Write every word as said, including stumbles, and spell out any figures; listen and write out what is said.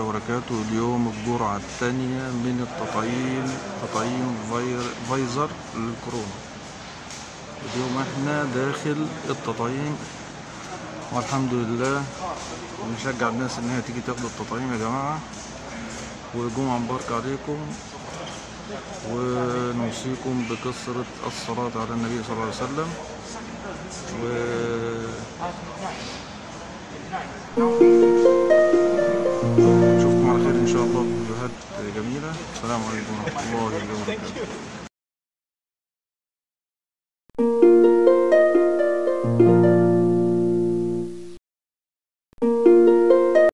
وبركاته. اليوم الجرعة الثانية من التطعيم، تطعيم فايزر للكورونا. اليوم احنا داخل التطعيم والحمد لله. ونشجع الناس ان هي تيجي تاخد التطعيم يا جماعة، وجمعة مباركة عليكم، ونوصيكم بكثرة الصلاة على النبي صلى الله عليه وسلم. و نشوفكم على خير ان شاء الله في فيديوهات جميلة. السلام عليكم ورحمة الله وبركاته.